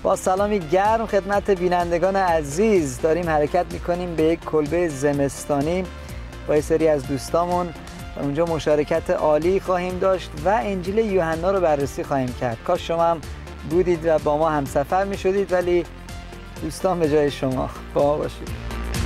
با سلامی گرم خدمت بینندگان عزیز داریم حرکت میکنیم به یک کلبه زمستانی با یه سری از دوستامون. اونجا مشارکت عالی خواهیم داشت و انجیل یوحنا رو بررسی خواهیم کرد. کاش شما هم بودید و با ما همسفر میشدید، ولی دوستان به جای شما با ما باشید.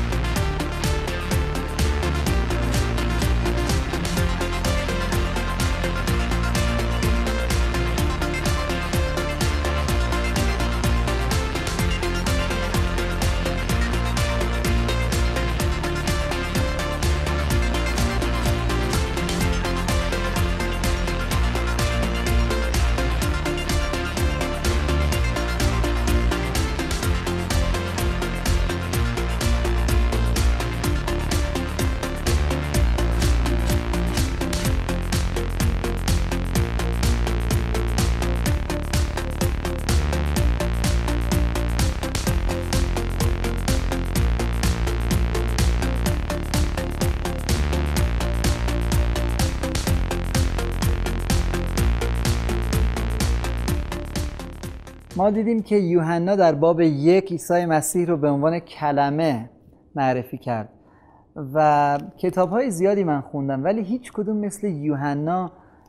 ما دیدیم که یوحنا در باب 1 عیسی مسیح رو به عنوان کلمه معرفی کرد و کتاب‌های زیادی من خوندم، ولی هیچ کدوم مثل یوحنا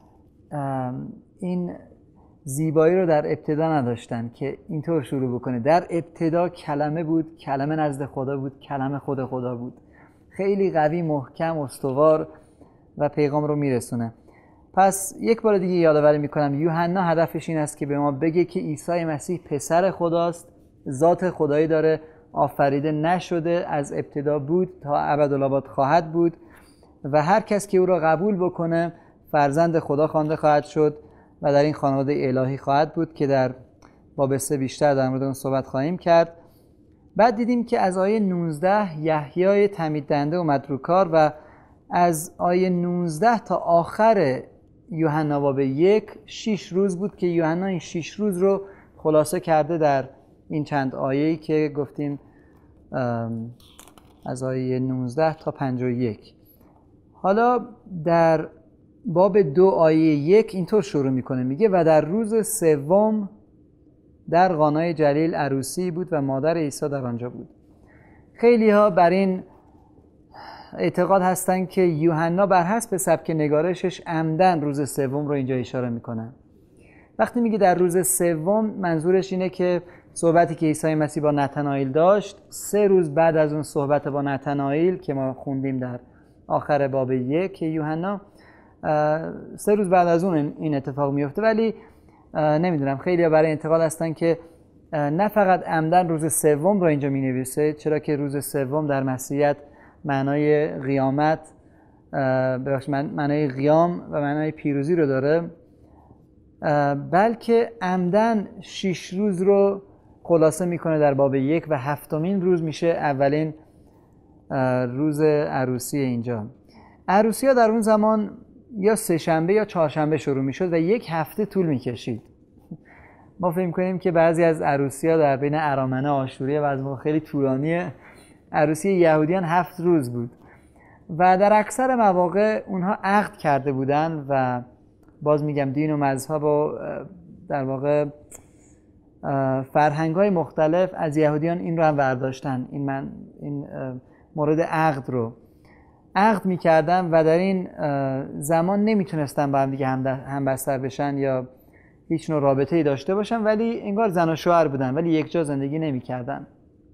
این زیبایی رو در ابتدا نداشتن که اینطور شروع بکنه: در ابتدا کلمه بود، کلمه نزد خدا بود، کلمه خود خدا بود. خیلی قوی، محکم، استوار و پیغام رو میرسونه. پس یک بار دیگه یادآوری میکنم یوحنا هدفش این است که به ما بگه که عیسی مسیح پسر خداست، ذات خدایی داره، آفریده نشده، از ابتدا بود تا ابدالآباد خواهد بود و هر کس که او را قبول بکنه فرزند خدا خوانده خواهد شد و در این خانواده الهی خواهد بود که در باب 3 بیشتر در مورد اون صحبت خواهیم کرد. بعد دیدیم که از آیه 19 یحیای تمهید دهنده اومد رو کار و از آیه 19 تا آخر یوحنا باب 1 6 روز بود که یوحنا این 6 روز رو خلاصه کرده در این چند آیه‌ای که گفتیم از آیه 19 تا 51. حالا در باب 2 آیه 1 اینطور شروع میکنه، میگه و در روز سوم در قانای جلیل عروسی بود و مادر عیسی در آنجا بود. خیلی ها بر این اعتقاد هستن که یوحنا بر حسب سبک نگارشش عمدن روز سوم رو اینجا اشاره میکنن. وقتی میگه در روز سوم منظورش اینه که صحبتی که عیسی مسیح با نتنائیل داشت 3 روز بعد از اون صحبت با نتنائیل که ما خوندیم در آخر باب 1 یوحنا، 3 روز بعد از اون این اتفاق میفته. ولی نمیدونم، خیلی برای اعتقاد هستن که نه فقط عمدن روز سوم رو اینجا مینویسه، چرا که روز سوم در مسیحیت معنای قیامت، معنای قیام و معنای پیروزی رو داره، بلکه عمدن 6 روز رو خلاصه میکنه در باب 1 و 7مین روز میشه اولین روز عروسی اینجا. عروسی ها در اون زمان یا 3 شنبه یا 4 شنبه شروع میشد و 1 هفته طول میکشید. ما فکر کنیم که بعضی از عروسی ها در بین ارامنه آشوریه و از موقع خیلی طولانیه. عروسی یهودیان 7 روز بود و در اکثر مواقع اونها عقد کرده بودن و باز میگم دین و مذهب و در واقع فرهنگ‌های مختلف از یهودیان این رو هم برداشتن، این مورد عقد رو عقد میکردن و در این زمان نمیتونستن با هم دیگه همبستر بشن یا هیچ نوع رابطه‌ای داشته باشن، ولی انگار زن و شوهر بودن ولی یک جا زندگی نمیکردن.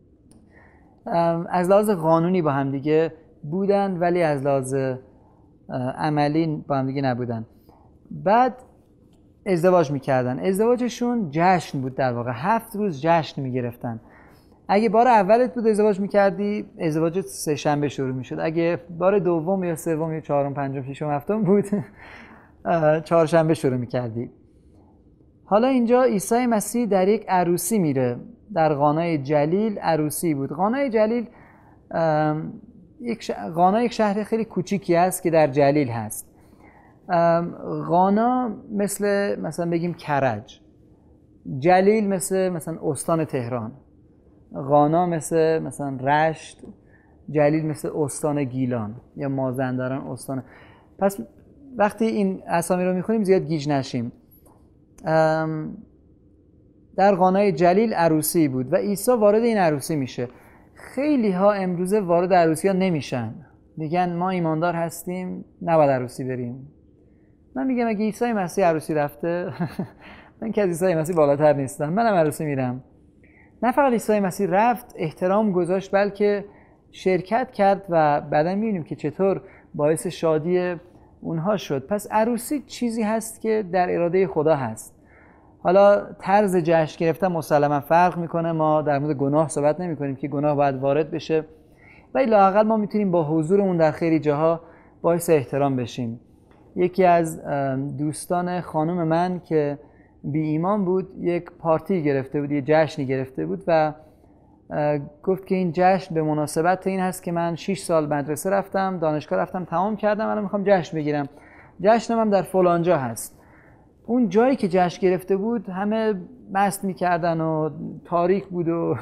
از لحاظ قانونی با هم دیگه بودن ولی از لحاظ عملی با هم دیگه نبودن. بعد ازدواج میکردن. ازدواجشون جشن بود، در واقع 7 روز جشن میگرفتن. اگه بار اولت بود ازدواج میکردی، ازدواجت 3 شنبه شروع میشد. اگه بار دوم یا سوم یا چهارم، پنجم، ششم، هفتم بود 4 شنبه شروع میکردی. حالا اینجا عیسی مسیح در یک عروسی میره، در قانای جلیل عروسی بود. قانای جلیل یک شهر خیلی کوچیکی است که در جلیل هست. قانا مثلا بگیم کرج، جلیل مثلا استان تهران، قانا مثلا رشت، جلیل مثل استان گیلان یا مازندران استان. پس وقتی این اسامی رو میخونیم زیاد گیج نشیم. در قانای جلیل عروسی بود و عیسی وارد این عروسی میشه. خیلی ها امروزه وارد عروسی ها نمیشن، میگن ما ایماندار هستیم نباید عروسی بریم. من میگم اگه عیسی مسیح عروسی رفته من که از عیسی مسیح بالاتر نیستم، منم عروسی میرم. نه فقط عیسی مسیح رفت احترام گذاشت، بلکه شرکت کرد و بعدا میبینیم که چطور باعث شادی اونها شد. پس عروسی چیزی هست که در اراده خدا هست. حالا طرز جشن گرفتن مسلما فرق میکنه، ما در مورد گناه صحبت نمی کنیم که گناه باید وارد بشه، ولی لااقل ما میتونیم با حضورمون در خیلی جاها باعث احترام بشیم. یکی از دوستان خانم من که بی ایمان بود یک پارتی گرفته بود، یه جشنی گرفته بود و گفت که این جشن به مناسبت این هست که من 6 سال مدرسه رفتم، دانشگاه رفتم، تمام کردم، الان میخوام جشن بگیرم، جشنم هم در فلانجا هست. اون جایی که جشن گرفته بود همه مست میکردن و تاریک بود و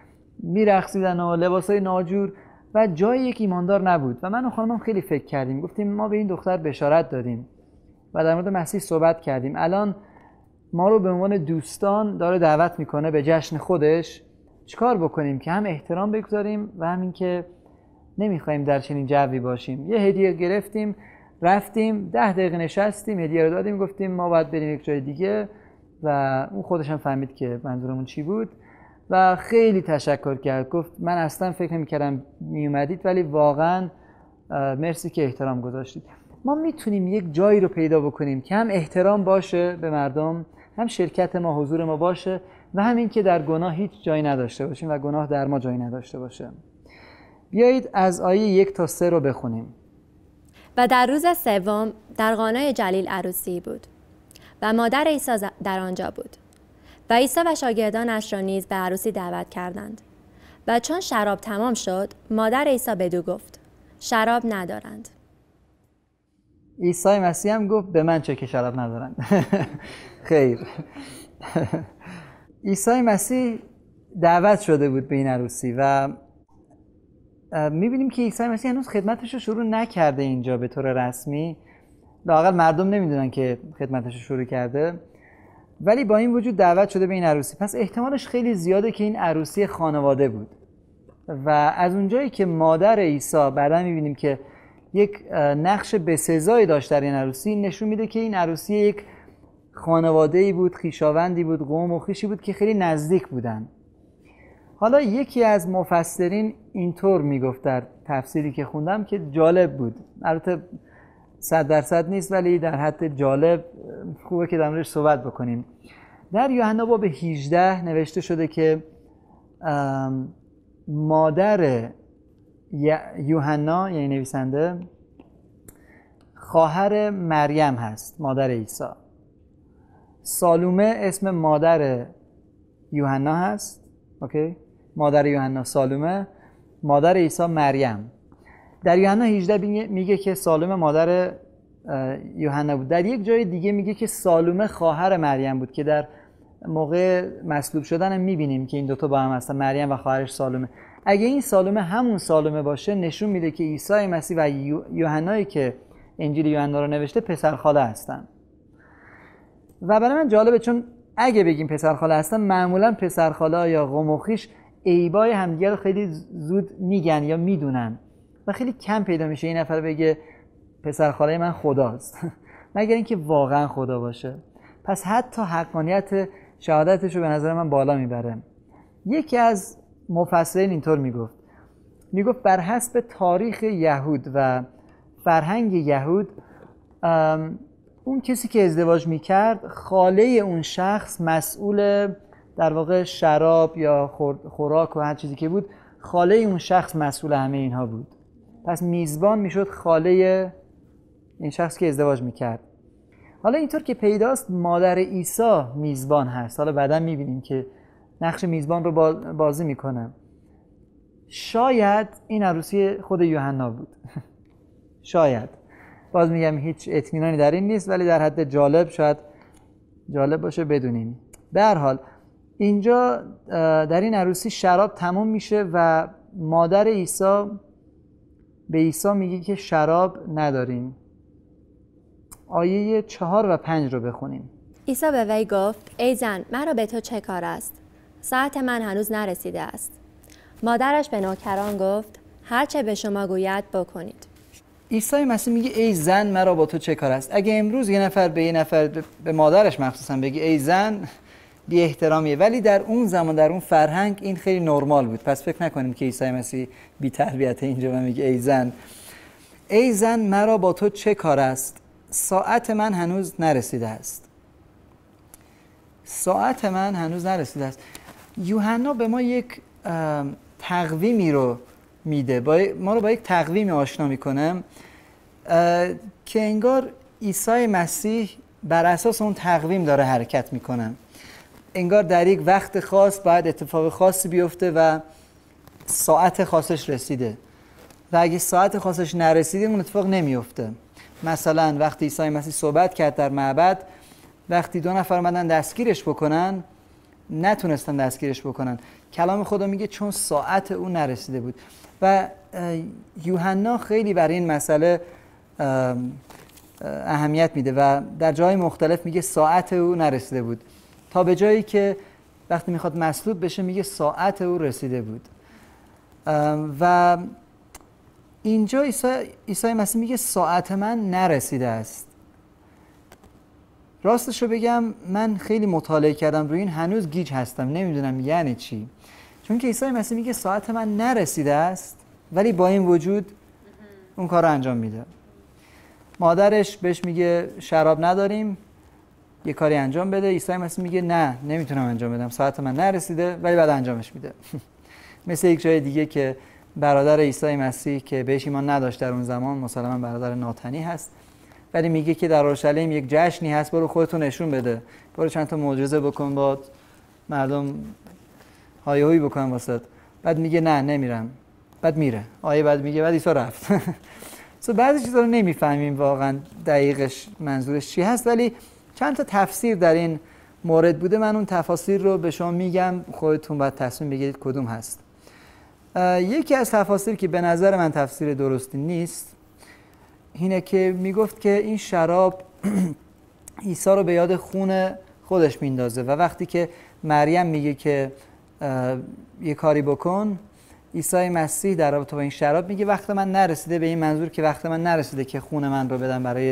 میرقصیدن و لباسای ناجور و جای یک ایماندار نبود. و من و خانمم خیلی فکر کردیم، گفتیم ما به این دختر بشارت دادیم و در مورد مسیح صحبت کردیم، الان ما رو به عنوان دوستان داره دعوت میکنه به جشن خودش، چیکار بکنیم که هم احترام بگذاریم و همین که نمیخوایم در چنین جوی باشیم. یه هدیه گرفتیم، رفتیم 10 دقیقه نشستیم، هدیه رو دادیم، گفتیم ما باید بریم یک جای دیگه و اون خودش هم فهمید که منظورمون چی بود و خیلی تشکر کرد. گفت من اصلا فکر نمی‌کردم میومدید ولی واقعا مرسی که احترام گذاشتید. ما میتونیم یک جایی رو پیدا بکنیم که هم احترام باشه به مردم، هم شرکت ما، حضور ما باشه و همین که در گناه هیچ جایی نداشته باشیم و گناه در ما جایی نداشته باشه. بیایید از آیه 1 تا 3 رو بخونیم. و در روز سوم در قانای جلیل عروسی بود و مادر عیسی در آنجا بود و عیسی و شاگردانش را نیز به عروسی دعوت کردند. و چون شراب تمام شد مادر عیسی بدو گفت شراب ندارند. عیسی مسیح هم گفت به من چه که شراب ندارند. خیر. عیسی مسیح دعوت شده بود به این عروسی و میبینیم که عیسی مسیح هنوز خدمتش رو شروع نکرده اینجا به طور رسمی، لااقل مردم نمیدونن که خدمتش رو شروع کرده، ولی با این وجود دعوت شده به این عروسی. پس احتمالش خیلی زیاده که این عروسی خانواده بود و از اونجایی که مادر عیسی بعدا میبینیم که یک نقش بسزایی داشت در این عروسی، نشون میده که این عروسی یک خانواده‌ای بود، خویشاوندی بود، قوم و خویشی بود که خیلی نزدیک بودن. حالا یکی از مفسرین اینطور میگفت در تفسیری که خوندم که جالب بود، البته 100% نیست ولی در حد جالب، خوبه که در موردش صحبت بکنیم. در یوحنا باب 18 نوشته شده که مادر یوحنا یعنی نویسنده خواهر مریم هست، مادر عیسی. سالومه اسم مادر یوحنا هست، اوکی؟ مادر یوحنا سالومه، مادر عیسی مریم. در یوحنا 18 میگه که سالومه مادر یوحنا بود. در یک جای دیگه میگه که سالومه خواهر مریم بود که در موقع مصلوب شدن هم میبینیم که این دوتا با هم هستن، مریم و خواهرش سالومه. اگه این سالومه همون سالومه باشه نشون میده که عیسی مسیح و یوحنایی که انجیل یوحنا رو نوشته پسرخاله هستن. و برای من جالبه چون اگه بگیم پسرخاله هستن معمولا پسرخاله یا قوم و خویش عیبای همدیگه رو خیلی زود میگن یا میدونن و خیلی کم پیدا میشه این نفر بگه پسرخاله من خداست مگر اینکه واقعا خدا باشه. پس حتی حقانیت شهادتش رو به نظر من بالا میبره. یکی از مفسرین اینطور میگفت بر حسب تاریخ یهود و فرهنگ یهود اون کسی که ازدواج میکرد خاله اون شخص مسئول در واقع شراب یا خوراک و هر چیزی که بود، خاله اون شخص مسئول همه اینها بود. پس میزبان میشد خاله این شخص که ازدواج میکرد. حالا اینطور که پیداست مادر عیسی میزبان هست. حالا بعدا میبینیم که نقش میزبان رو بازی میکنه. شاید این عروسی خود یوحنا بود. شاید، باز میگم هیچ اطمینانی در این نیست ولی در حد جالب، شاید جالب باشه بدونیم. به هر حال اینجا در این عروسی شراب تمام میشه و مادر عیسی به عیسی میگه که شراب نداریم. آیه 4 و 5 رو بخونیم. عیسی به وی گفت ای زن، مرا به تو چه کار است؟ ساعت من هنوز نرسیده است. مادرش به نوکران گفت هر چه به شما گوید بکنید. عیسی مسیح میگه ای زن، مرا با تو چه کار است؟ اگه امروز یه نفر به مادرش مخصوصا بگی ای زن، بی احترامیه، ولی در اون زمان در اون فرهنگ این خیلی نرمال بود. پس فکر نکنیم که عیسی مسیح بی تربیت اینجا میگه ای زن. ای زن، مرا با تو چه کار است؟ ساعت من هنوز نرسیده است. ساعت من هنوز نرسیده است. یوحنا به ما یک تقویمی رو میده، ما رو با یک تقویمی آشنا میکنه که انگار عیسی مسیح بر اساس اون تقویم داره حرکت میکنه. انگار در یک وقت خاص باید اتفاق خاصی بیفته و ساعت خاصش رسیده و اگه ساعت خاصش نرسیده اون اتفاق نمیفته. مثلا وقتی عیسی مسیح صحبت کرد در معبد، وقتی 2 نفر اومدن دستگیرش بکنن نتونستن دستگیرش بکنن. کلام خدا میگه چون ساعت اون نرسیده بود. و یوحنا خیلی برای این مسئله اهمیت میده و در جای مختلف میگه ساعت او نرسیده بود، تا به جایی که وقتی میخواد مصلوب بشه میگه ساعت او رسیده بود. و اینجا عیسی مسیح میگه ساعت من نرسیده است. راستش رو بگم من خیلی مطالعه کردم روی این، هنوز گیج هستم، نمیدونم یعنی چی. چون که عیسی مسیح میگه ساعت من نرسیده است ولی با این وجود اون کار رو انجام میده. مادرش بهش میگه شراب نداریم، یه کاری انجام بده. عیسی مسیح میگه نه، نمیتونم انجام بدم، ساعت من نرسیده، ولی بعد انجامش میده. مثل یک جای دیگه که برادر عیسی مسیح که بهش ایمان نداشت در اون زمان، مسلماً برادر ناتنی هست، ولی میگه که در اورشلیم یک جشنی هست، برو خودتو نشون بده، برو چند تا معجزه بکن، با مردم هایهویی بکن واسط. بعد میگه نه نمیرم، بعد میره. بعد میگه بعد عیسی رفت. بعضی چیزا رو نمیفهمیم واقعا دقیقش منظورش چی هست، ولی چند تا تفسیر در این مورد بوده. من اون تفاسیر رو به شما میگم، خودتون باید تصمیم بگیرید کدوم هست. یکی از تفاسیر که به نظر من تفسیر درستی نیست اینه که میگفت که این شراب عیسی رو به یاد خون خودش میندازه و وقتی که مریم میگه که یه کاری بکن، عیسی مسیح در رابطه با این شراب میگه وقت من نرسیده، به این منظور که وقت من نرسیده که خون من رو بدم برای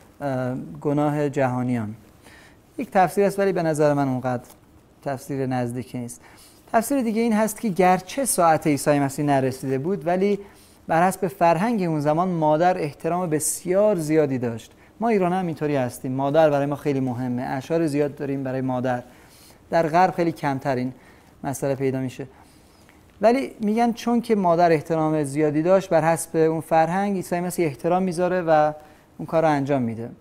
گناه جهانیان. یک تفسیر است ولی به نظر من اونقدر تفسیر نزدیکی نیست. تفسیر دیگه این هست که گرچه ساعت عیسی مسیح نرسیده بود ولی بر حسب فرهنگ اون زمان مادر احترام بسیار زیادی داشت. ما ایران هم اینطوری هستیم، مادر برای ما خیلی مهمه، اشعار زیاد داریم برای مادر. در غرب خیلی کمتر این مسئله پیدا میشه، ولی میگن چون که مادر احترام زیادی داشت بر حسب اون فرهنگ عیسی مسیح احترام میذاره و اون کار رو انجام میده.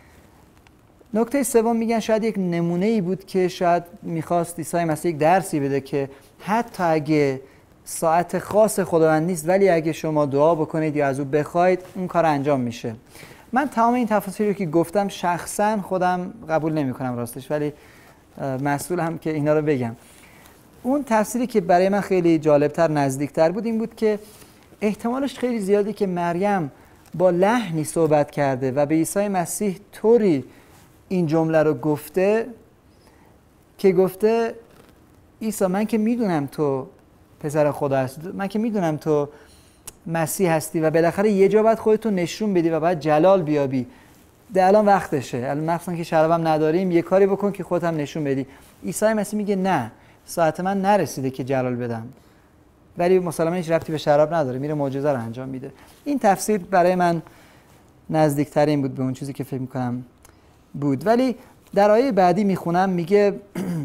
نکته سوم میگن شاید یک نمونه ای بود که شاید میخواست عیسی مسیح یک درسی بده که حتی اگه ساعت خاص خداوند نیست ولی اگه شما دعا بکنید یا از او بخواید اون کار انجام میشه. من تمام این تفاصیلی رو که گفتم شخصا خودم قبول نمی کنم راستش، ولی مسئول هم که اینا رو بگم. اون تفسیری که برای من خیلی جالبتر نزدیکتر بود این بود که احتمالش خیلی زیاده که مریم با لحنی صحبت کرده و به عیسی مسیح طوری این جمله رو گفته که گفته عیسی من که میدونم تو پسر خدا هستی، من که میدونم تو مسیح هستی و بالاخره یه جا باید خودتو نشون بدی و باید جلال بیابی. ده الان وقتشه، الان مخصوصا که شرابم نداریم، یه کاری بکن که خودت هم نشون بدی. عیسی مسیح میگه نه، ساعت من نرسیده که جلال بدم، ولی مسلماً هیچ ربطی به شراب نداره، میره معجزه رو انجام میده. این تفسیر برای من نزدیکترین بود به اون چیزی که فکر میکنم بود. ولی در آیه بعدی میخونم میگه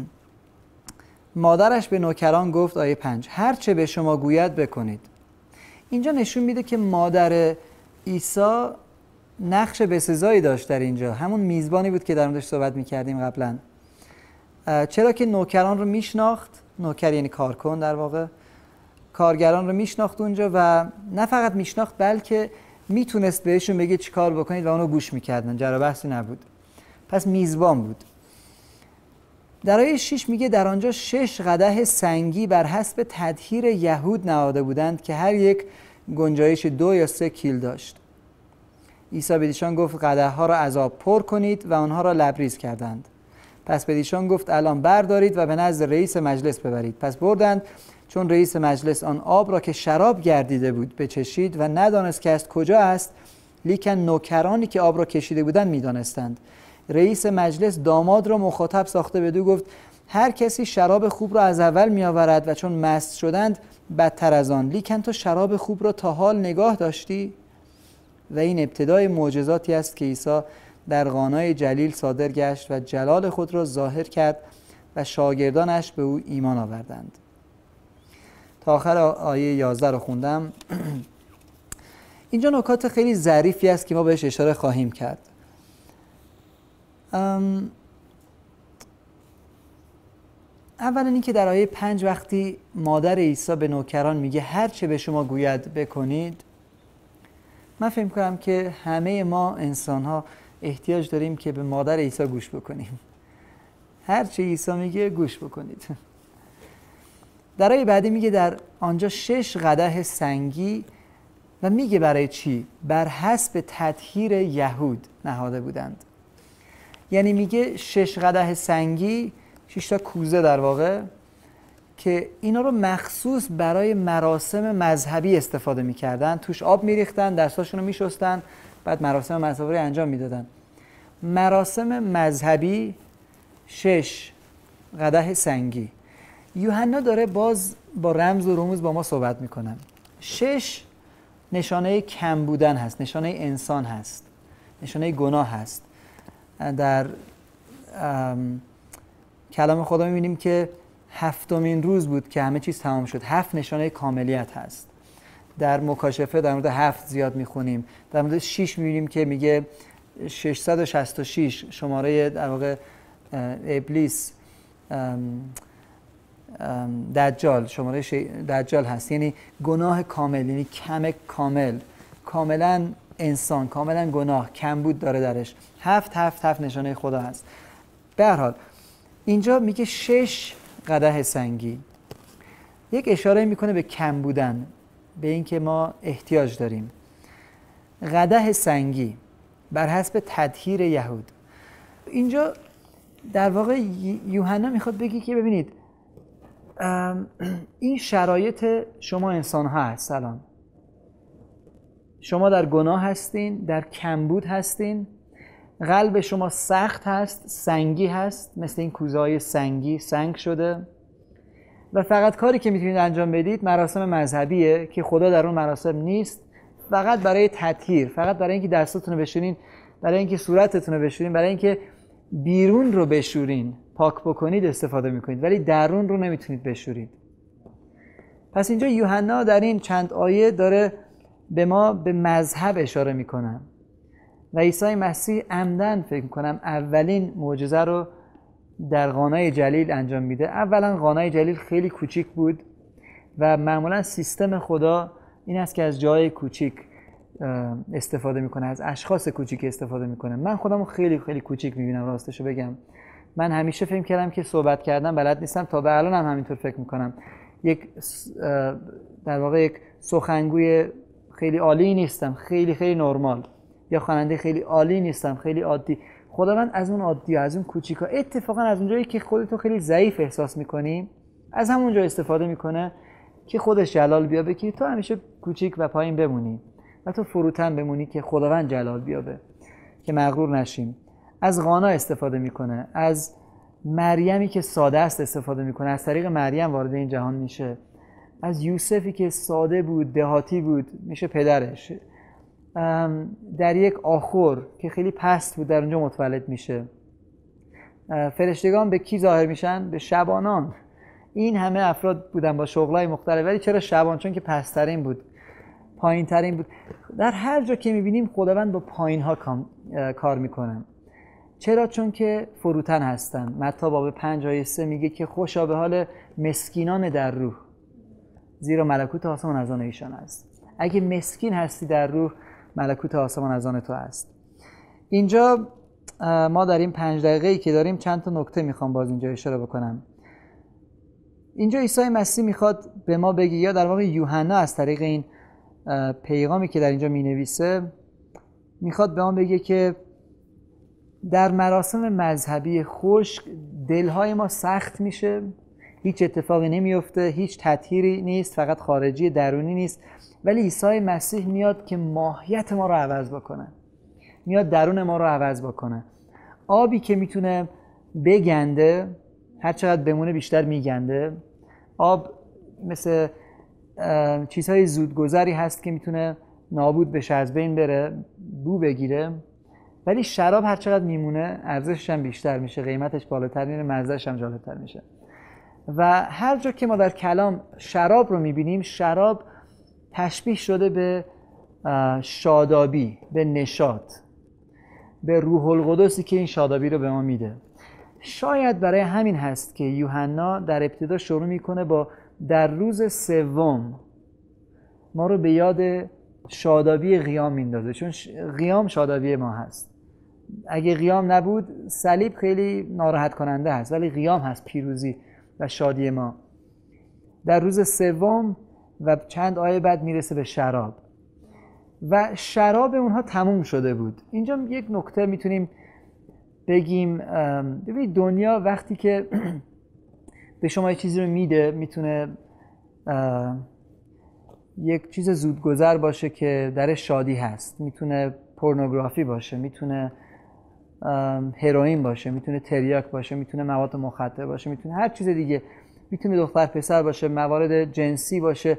مادرش به نوکران گفت، آیه 5، هر چه به شما گوید بکنید. اینجا نشون میده که مادر عیسی نقش بسزایی داشت در اینجا، همون میزبانی بود که در موردش صحبت میکردیم قبلا. چرا که نوکران رو میشناخت، نوکر یعنی کارکن در واقع، کارگران رو میشناخت اونجا و نه فقط میشناخت بلکه میتونست بهشون بگه چی کار بکنید و اونو گوش میکردن، جر بحثی نبود. پس میزبان بود. در آیه 6 میگه در آنجا 6 قدح سنگی بر حسب تطهیر یهود نهاده بودند که هر یک گنجایش 2 یا 3 کیل داشت. عیسی به ایشان گفت قدح ها را از آب پر کنید و آنها را لبریز کردند. پس به ایشان گفت الان بردارید و به نزد رئیس مجلس ببرید. پس بردند. چون رئیس مجلس آن آب را که شراب گردیده بود بچشید و ندانست که از کجا است، لیکن نوکرانی که آب را کشیده بودند میدانستند. رئیس مجلس داماد را مخاطب ساخته بدو گفت هر کسی شراب خوب را از اول می آورد و چون مست شدند بدتر از آن، لیکن تو شراب خوب را تا حال نگاه داشتی. و این ابتدای معجزاتی است که عیسی در قانای جلیل صادر گشت و جلال خود را ظاهر کرد و شاگردانش به او ایمان آوردند. تا آخر آیه 11 رو خوندم. اینجا نکات خیلی ظریفی است که ما بهش اشاره خواهیم کرد. اولا این که در آیه 5 وقتی مادر عیسی به نوکران میگه هر چه به شما گوید بکنید، من فکر می‌کنم که همه ما انسان‌ها احتیاج داریم که به مادر عیسی گوش بکنیم. هر چه عیسی میگه گوش بکنید. در آیه بعدی میگه در آنجا 6 قدح سنگی و میگه برای چی؟ بر حسب تطهیر یهود نهاده بودند. یعنی میگه 6 قدح سنگی، 6 تا کوزه در واقع، که اینا رو مخصوص برای مراسم مذهبی استفاده میکردن. توش آب میریختن، دستاشون رو میشستن، بعد مراسم مذهبی رو انجام میدادن. مراسم مذهبی 6 قدح سنگی. یوحنا داره باز با رمز و رموز با ما صحبت میکنن. 6 نشانه کم بودن هست، نشانه انسان هست، نشانه گناه هست. در کلام خدا میبینیم که 7مین روز بود که همه چیز تمام شد. 7 نشانه کاملیت هست. در مکاشفه در مورد 7 زیاد میخونیم. در مورد 6 میبینیم که میگه 666 شماره در واقع ابلیس، دجال، شماره دجال هست، یعنی گناه کامل، یعنی کم کامل، کاملا انسان، کاملا گناه، کمبود داره درش. 7 نشانه خدا هست. به هر حال اینجا میگه 6 قدح سنگی، یک اشاره میکنه به کم بودن، به اینکه ما احتیاج داریم. قدح سنگی بر حسب تطهیر یهود. اینجا در واقع یوحنا میخواد بگه که ببینید این شرایط شما انسان ها هست. الان شما در گناه هستین، در کمبود هستین، قلب شما سخت هست، سنگی هست، مثل این کوزه های سنگی سنگ شده و فقط کاری که میتونید انجام بدید مراسم مذهبیه که خدا در اون مراسم نیست، فقط برای تطهیر، فقط برای اینکه دستاتون رو بشورین، برای اینکه صورتتون رو بشورین، برای اینکه بیرون رو بشورین، پاک بکنید استفاده میکنید، ولی درون رو نمیتونید بشورید. پس اینجا یوحنا در این چند آیه داره به ما به مذهب اشاره میکنه و عیسی مسیح عمدن فکر میکنم اولین معجزه رو در قانای جلیل انجام میده. اولا قانای جلیل خیلی کوچیک بود و معمولا سیستم خدا این است که از جای کوچیک استفاده میکنه، از اشخاص کوچیک استفاده میکنه. من خودمو خیلی خیلی کوچیک میبینم، راستشو بگم. من همیشه فکر کردم که صحبت کردم بلد نیستم، تا به الان هم همینطور فکر میکنم. در واقع یک سخنگوی خیلی عالی نیستم، خیلی خیلی نرمال، یا خواننده خیلی عالی نیستم، خیلی عادی. خداوند از اون عادی، از اون کوچیکا، اتفاقا از اونجایی که خودتو خیلی ضعیف احساس میکنی، از همونجا استفاده میکنه که خودش جلال بیابه، که تو همیشه کوچیک و پایین بمونی و تو فروتن بمونی که خداوند جلال بیابه، که مغرور نشیم. از قانا استفاده میکنه، از مریمی که ساده است استفاده میکنه، از طریق مریم وارد این جهان میشه. از یوسفی که ساده بود، دهاتی بود، میشه پدرش. در یک آخور که خیلی پست بود در اونجا متولد میشه. فرشتگان به کی ظاهر میشن؟ به شبانان. این همه افراد بودن با شغلای مختلف، ولی چرا شبان؟ چون که پسترین بود، پایین ترین بود. در هر جا که میبینیم خداوند با پایین ها کار میکنن. چرا؟ چون که فروتن هستن. متی باب 5 آیه 3 میگه که خوشا به حال مسکینان در روح، زیرا ملکوت آسمان از آن ایشان است. اگه مسکین هستی در روح، ملکوت آسمان از آن تو است. اینجا ما در این 5 دقیقه‌ای که داریم چند تا نکته میخوام باز اینجا اشاره بکنم. اینجا عیسی مسیح میخواد به ما بگه، یا در واقع یوحنا از طریق این پیغامی که در اینجا مینویسه میخواد به ما بگه که در مراسم مذهبی خشک دلهای ما سخت میشه، هیچ اتفاقی نمیفته، هیچ تطهیری نیست، فقط خارجی درونی نیست، ولی عیسی مسیح میاد که ماهیت ما رو عوض بکنه، میاد درون ما رو عوض بکنه. آبی که میتونه بگنده، هر چقدر بمونه بیشتر میگنده. آب مثل چیزهای زودگذری هست که میتونه نابود بشه، از بین بره، بو بگیره، ولی شراب هر چقدر میمونه ارزشش هم بیشتر میشه، قیمتش بالاتر میره، مزهش هم جالبتر میشه. و هر جا که ما در کلام شراب رو میبینیم، شراب تشبیه شده به شادابی، به نشاط، به روح القدسی که این شادابی رو به ما میده. شاید برای همین هست که یوحنا در ابتدا شروع میکنه با در روز سوم ما رو به یاد شادابی قیام میندازه، چون قیام شادابی ما هست. اگه قیام نبود صلیب خیلی ناراحت کننده هست، ولی قیام هست پیروزی و شادی ما. در روز سوم و چند آیه بعد میرسه به شراب و شراب اونها تموم شده بود. اینجا یک نکته میتونیم بگیم، ببینید دنیا وقتی که به شما یه چیزی رو میده، میتونه یک چیز زودگذر باشه که در شادی هست، میتونه پورنوگرافی باشه، میتونه هروئین باشه، میتونه تریاک باشه، میتونه مواد مخدر باشه، میتونه هر چیز دیگه، میتونه دختر پسر باشه، موارد جنسی باشه.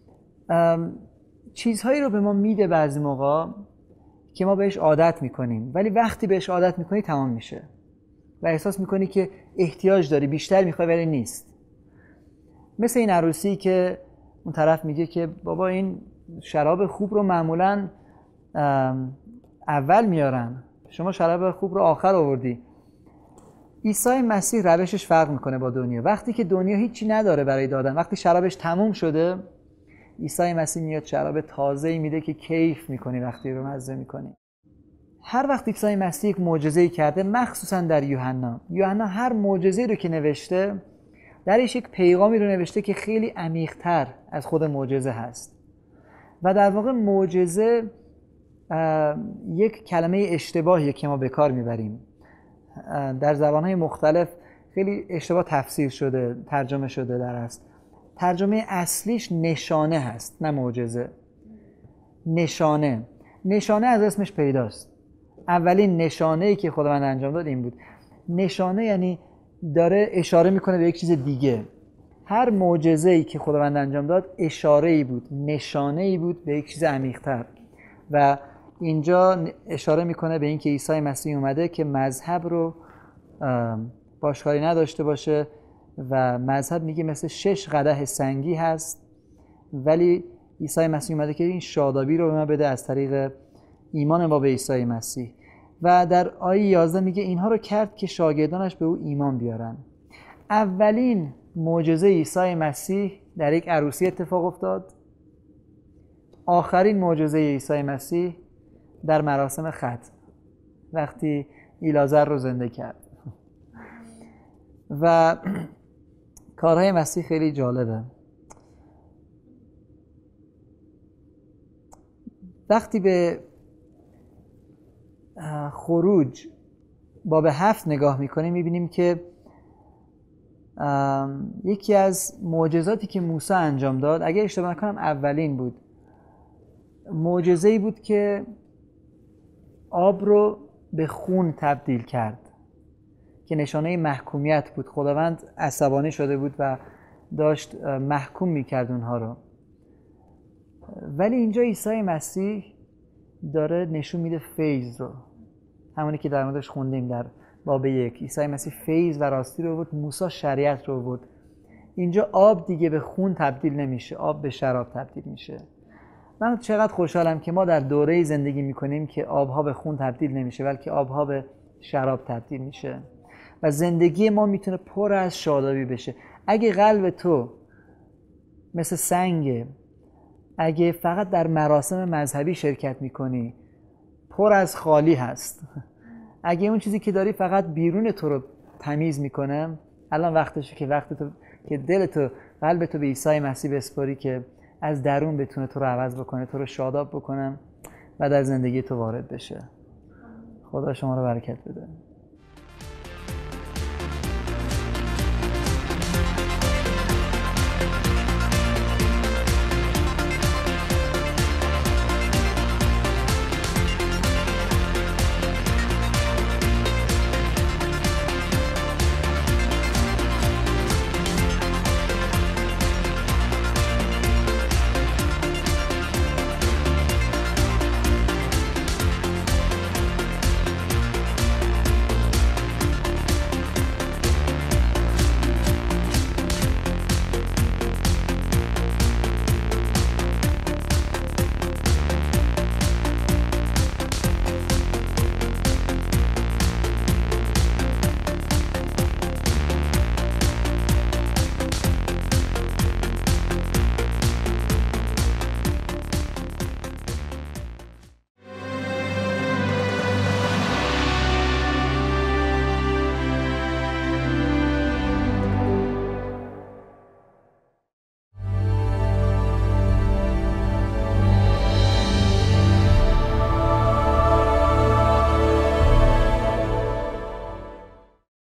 چیزهایی رو به ما میده بعضی موقع که ما بهش عادت میکنیم، ولی وقتی بهش عادت میکنی تمام میشه و احساس میکنی که احتیاج داری، بیشتر میخوای ولی نیست. مثل این عروسی که اون طرف میگه که بابا این شراب خوب رو معمولاً اول میارن، شما شراب خوب رو آخر آوردی. عیسی مسیح روشش فرق میکنه با دنیا. وقتی که دنیا هیچی نداره برای دادن، وقتی شرابش تموم شده، عیسی مسیح میاد شراب تازه‌ای میده که کیف میکنی، وقتی رو مزه میکنی. هر وقت عیسی مسیح یک معجزه‌ای کرده، مخصوصا در یوحنا هر معجزه‌ای رو که نوشته درش یک پیغامی رو نوشته که خیلی عمیق‌تر از خود معجزه هست. و در واقع معجزه یک کلمه اشتباهیه که ما به کار میبریم. در زبان‌های مختلف خیلی اشتباه تفسیر شده، ترجمه شده در است. ترجمه اصلیش نشانه هست، نه معجزه. نشانه از اسمش پیداست. اولین نشانه‌ای که خداوند انجام داد این بود. نشانه یعنی داره اشاره میکنه به یک چیز دیگه. هر معجزه‌ای که خداوند انجام داد اشاره‌ای بود، نشانه‌ای بود به یک چیز عمیق‌تر. و اینجا اشاره میکنه به این که عیسی مسیح اومده که مذهب رو باشکاری نداشته باشه و مذهب میگه مثل 6 قدح سنگی هست، ولی عیسی مسیح اومده که این شادابی رو به ما بده از طریق ایمان ما به عیسی مسیح. و در آیه 11 میگه اینها رو کرد که شاگردانش به او ایمان بیارن. اولین معجزه عیسی مسیح در یک عروسی اتفاق افتاد. آخرین معجزه عیسی مسیح در مراسم ختم، وقتی ایلازر رو زنده کرد. و کارهای مسیح خیلی جالبه. وقتی به خروج باب 7 نگاه میکنیم میبینیم که یکی از معجزاتی که موسی انجام داد، اگر اشتباه نکنم اولین بود، معجزه‌ای بود که آب رو به خون تبدیل کرد که نشانه محکومیت بود. خداوند عصبانی شده بود و داشت محکوم میکرد اونها رو. ولی اینجا عیسی مسیح داره نشون میده فیض رو، همونی که در موردش خوندیم در باب 1. عیسی مسیح فیض و راستی رو بود، موسی شریعت رو بود. اینجا آب دیگه به خون تبدیل نمیشه، آب به شراب تبدیل میشه. من چقدر خوشحالم که ما در دوره‌ای زندگی میکنیم که آبها به خون تبدیل نمیشه، بلکه آبها به شراب تبدیل میشه و زندگی ما میتونه پر از شادابی بشه. اگه قلب تو مثل سنگه، اگه فقط در مراسم مذهبی شرکت میکنی، پر از خالی هست، اگه اون چیزی که داری فقط بیرون تو رو تمیز میکنه، الان وقتشه که دل تو، قلب تو به عیسی مسیح بسپاری که از درون بتونه تو رو عوض بکنه، تو رو شاداب بکنه و در زندگی تو وارد بشه. خدا شما رو برکت بده.